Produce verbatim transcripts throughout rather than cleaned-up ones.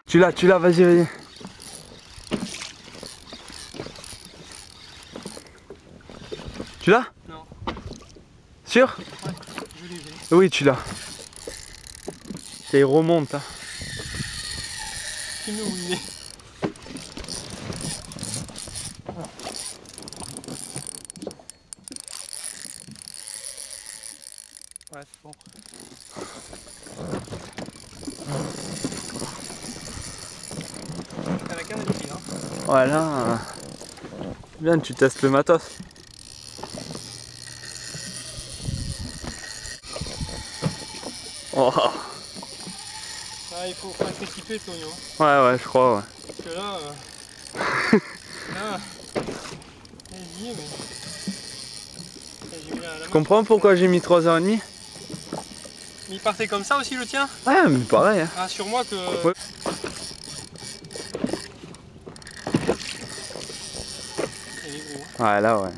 Tu l'as, tu l'as, vas-y, vas-y. Tu l'as? Non. Sûr? Ouais, je l'ai, je l'ai. Oui, tu l'as. Ça y remonte. Hein. Tu me mouillé. Ouais, c'est bon. La canne est prise, hein. Voilà. Euh... Bien, tu testes le matos. Oh. Ah, il faut pas s'équiper, Tonio. Ouais, ouais, je crois, ouais. Parce que là... Euh... là... Vas-y, mais... Tu comprends pourquoi j'ai mis trois heures trente? Mais il partait comme ça aussi le tien? Ouais, mais pareil. Hein. Rassure-moi que... Ouais. Il est gros. Hein. Ouais, là, ouais.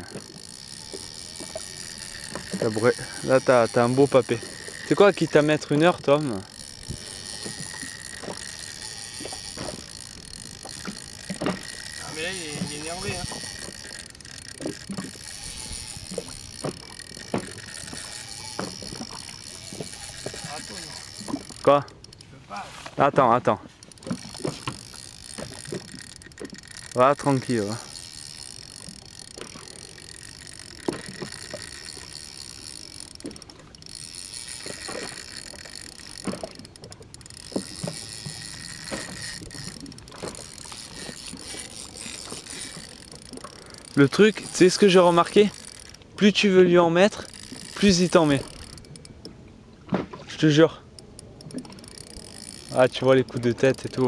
Là, t'as un beau papé. C'est quoi, quitte à mettre une heure, Tom? Ah, mais là, il est, il est énervé. Hein. Quoi? Je peux pas. Attends, attends. Va, tranquille, va. Le truc, tu sais ce que j'ai remarqué? Plus tu veux lui en mettre, plus il t'en met. Je te jure. Ah, tu vois les coups de tête et tout.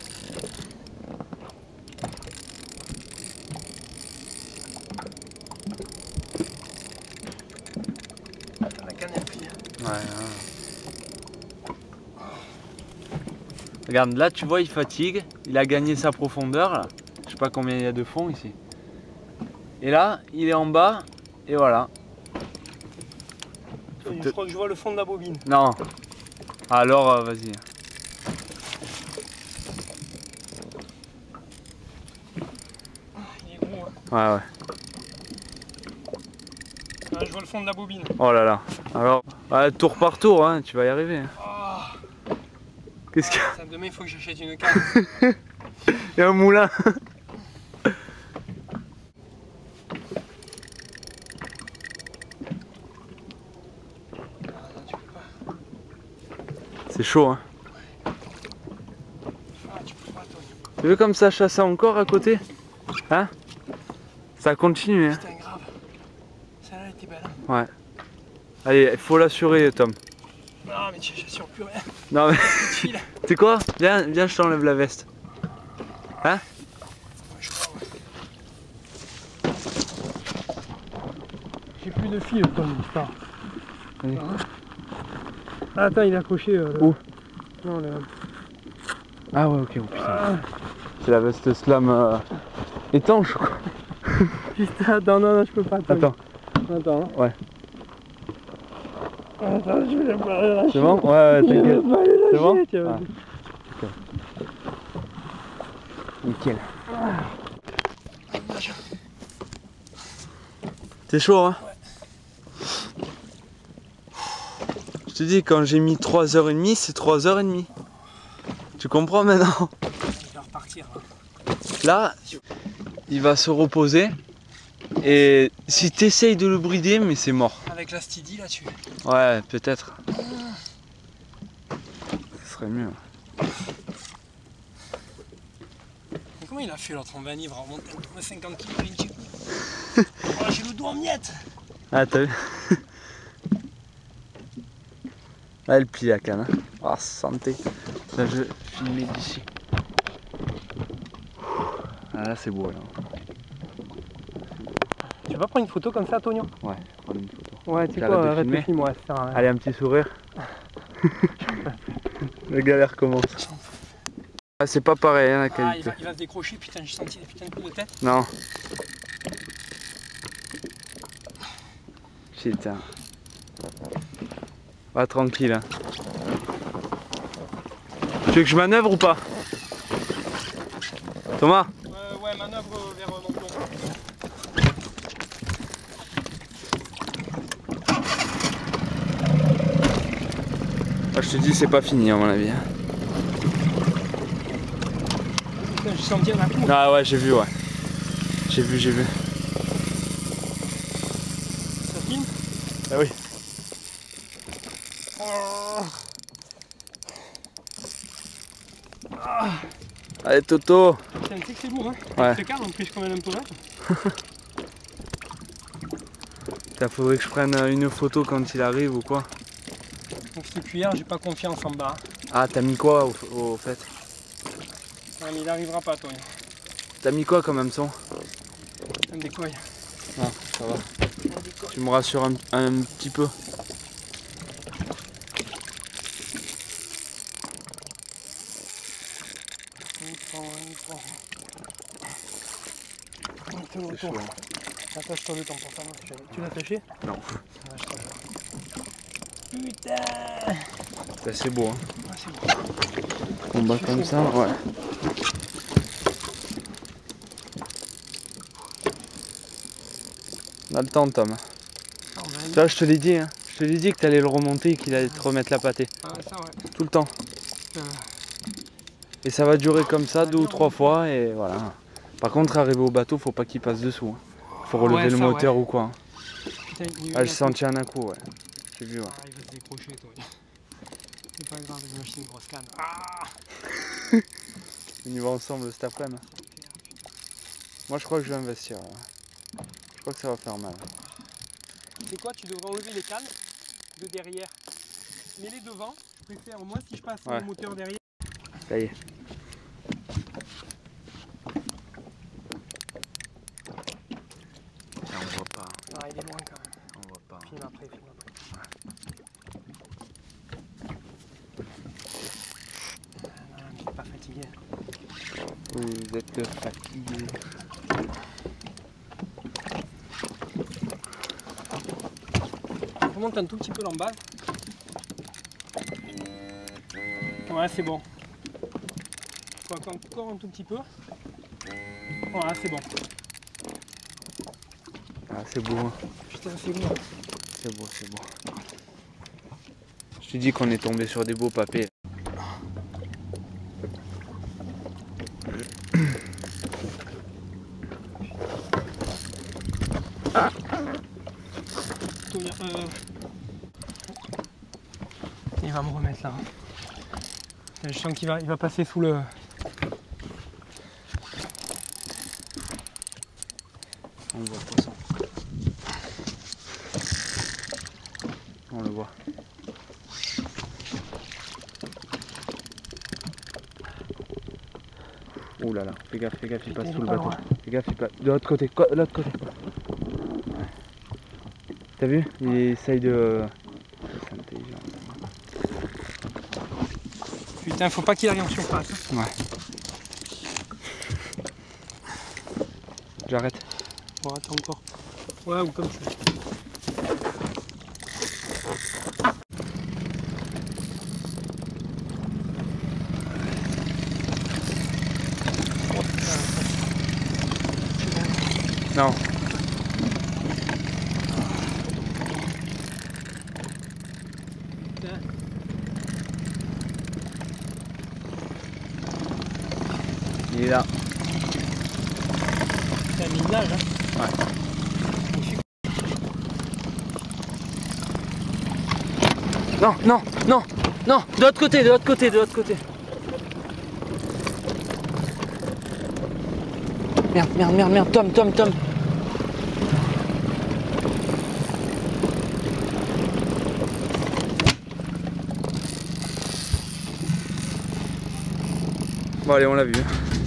La canne est prise. Ouais, hein. Regarde, là tu vois il fatigue, il a gagné sa profondeur là. Je sais pas combien il y a de fond ici. Et là, il est en bas, et voilà. Je te... crois que je vois le fond de la bobine. Non. Alors, euh, vas-y. Il est gros. Hein. Ouais, ouais. Ah, je vois le fond de la bobine. Oh là là. Alors, ouais, tour par tour, hein, tu vas y arriver. Hein. Oh. Qu'est-ce qu'il y a? Ça, demain, il faut que j'achète une canne. Il y a un moulin. C'est chaud, hein. Ah, tu peux pas, toi. Tu veux comme ça chasser encore à côté? Hein? Ça continue, hein. Putain, grave. Celle-là, elle était belle. Hein. Ouais. Allez, il faut l'assurer, Tom. Non, mais j'assure plus rien. Non, mais... Tu sais quoi? Viens, viens, je t'enlève la veste. Hein? Ouais, je crois, ouais. J'ai plus de fil, Tom, putain. Oui. Ah, attends, il est accroché. Euh, Où? Non, là. Ah ouais, ok, oh putain. Ah. C'est la veste slam euh, étanche, quoi. Putain, attends, non, non, je peux pas. Attends. Attends. Hein. Ouais. Attends, je vais pas lâcher. C'est bon? Ouais, ouais, t'inquiète. C'est bon? Tiens, ah. Okay. Nickel. Ah. C'est chaud, hein? Ouais. Je te dis, quand j'ai mis trois heures trente, c'est trois heures trente. Tu comprends maintenant? Il va repartir. Hein. Là, il va se reposer. Et si tu essayes de le brider, mais c'est mort. Avec la stydie là-dessus. Ouais, peut-être. Ce serait mieux. Mais comment il a fait l'autre en vanivre en montant cinquante kilos? Oh, j'ai le doigt en miettes. Ah, t'as vu? Ah, elle plie la canne. Hein. Oh, santé. Là, je filmais d'ici. Ah, là, c'est beau. Là. Tu vas prendre une photo comme ça, Tonio? Ouais, prendre une photo. Ouais, tu sais quoi, arrête de filmer, ouais, ça sert à rien. Allez, un petit sourire. La galère commence. Ah, c'est pas pareil, hein, la qualité. Ah, il va, il va se décrocher, putain, j'ai senti des putains de coups de tête. Non. Putain. Va tranquille. Hein. Tu veux que je manœuvre ou pas? Thomas. Euh, ouais, manœuvre vers mon plomb. Ah, je te dis, c'est pas fini à mon avis. J'ai senti un coup. Ah ouais, j'ai vu, ouais. J'ai vu, j'ai vu. Ça filme? Ah oui. Oh. Ah. Allez Toto. Putain, tu sais que c'est lourd, hein? Ouais. Je te calme, en plus je commande un peu là. Il faudrait que je prenne une photo quand il arrive ou quoi. Donc cette cuillère, j'ai pas confiance en bas. Ah, t'as mis quoi au, au fait? Ouais, mais il arrivera pas, toi. T'as mis quoi comme hameçon? Un décoil. Ah, ça va. Tu me rassures un, un petit peu. C'est chaud. Attache-toi le temps pour ça. Tu l'as attaché? Non. Putain! C'est assez beau, hein. Ah, c'est beau. On bat comme ça, ouais. On a le temps, Tom. Ah, ça, je te l'ai dit, hein. Je te l'ai dit que t'allais le remonter et qu'il allait te remettre la pâtée. Ah, ça, ouais. Tout le temps. Euh... Et ça va durer comme ça deux ou trois fois et voilà. Par contre, arrivé au bateau, faut pas qu'il passe dessous. Hein. Faut relever ouais, le ça, moteur ouais. ou quoi. Putain, il ah, j'ai senti un coup, ouais. J'ai vu, ouais. Ah, il va se décrocher, toi. C'est pas grave, une machine grosse canne. Ah. On y va ensemble cet après-midi. Moi, je crois que je vais investir. Là. Je crois que ça va faire mal. C'est quoi? Tu devrais enlever les cannes de derrière. Mets-les devant. Je préfère, moi, si je passe ouais. le moteur derrière. Ça y est. Là, on voit pas. Ah, il est loin quand même. On voit pas. Filme après, filme après. Ouais. Non, je suis pas fatigué. Vous êtes fatigué. On remonte un tout petit peu l'embase. Ouais, c'est bon. Faut encore un tout petit peu. Voilà, c'est bon. Ah, c'est beau. Hein. Putain, c'est beau. C'est beau, c'est beau. Je te dis qu'on est tombé sur des beaux papés. Ah. Euh... Il va me remettre là. Je sens qu'il va, il va passer sous le... On le voit le poisson. On le voit. Ouh là là, fais gaffe, fais gaffe, il passe sous le bateau. Fais gaffe, il passe de l'autre côté, de l'autre côté. T'as vu? Il essaye de... C'est intelligent. Putain, faut pas qu'il arrive en surface. Ouais. J'arrête. Bon, attends encore. Ouais, ou comme ça. Non. Il est là. C'est un minage, hein. Ouais. Non, non, non, non, de l'autre côté, de l'autre côté, de l'autre côté. Merde, merde, merde, merde, Tom, Tom, Tom. Bon allez, on l'a vu.